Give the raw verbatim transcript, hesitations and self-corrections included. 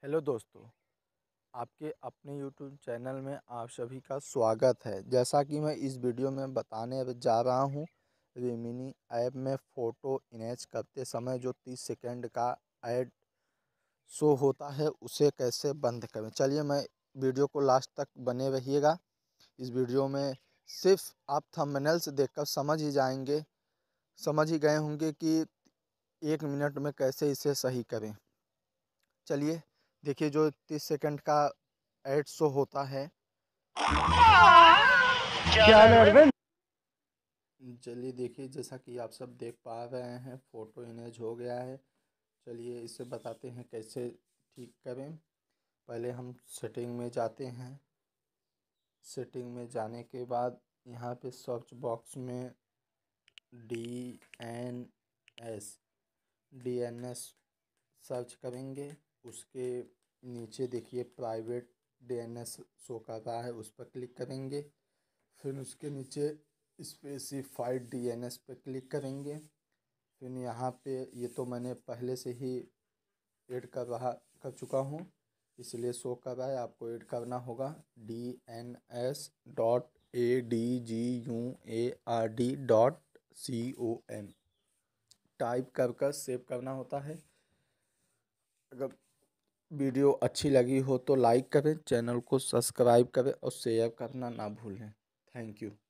Hello दोस्तों, आपके अपने यूट्यूब चैनल में आप सभी का स्वागत है। जैसा कि मैं इस वीडियो में बताने अब जा रहा हूं, रिमिनी ऐप में फ़ोटो इमेज करते समय जो तीस सेकंड का ऐड शो होता है उसे कैसे बंद करें। चलिए मैं वीडियो को लास्ट तक बने रहिएगा। इस वीडियो में सिर्फ आप थंबनेल से देखकर समझ ही जाएंगे समझ ही गए होंगे कि एक मिनट में कैसे इसे सही करें। चलिए देखिए, जो तीस सेकंड का एड शो होता है। चलिए देखिए, जैसा कि आप सब देख पा रहे हैं, फ़ोटो इमेज हो गया है। चलिए इसे बताते हैं कैसे ठीक करें। पहले हम सेटिंग में जाते हैं। सेटिंग में जाने के बाद यहाँ पे सर्च बॉक्स में D N S D N S search करेंगे। उसके नीचे देखिए private D N S show कर रहा है, उस पर क्लिक करेंगे। फिर उसके नीचे स्पेसिफाइड डी एन एस पर क्लिक करेंगे। फिर यहाँ पे ये तो मैंने पहले से ही ऐड कर रहा कर चुका हूँ, इसलिए शो कर रहा है। आपको ऐड करना होगा D N S dot A D G U A R D dot C O M type कर कर सेव करना होता है। अगर वीडियो अच्छी लगी हो तो लाइक करें, चैनल को सब्सक्राइब करें और शेयर करना ना भूलें। Thank you.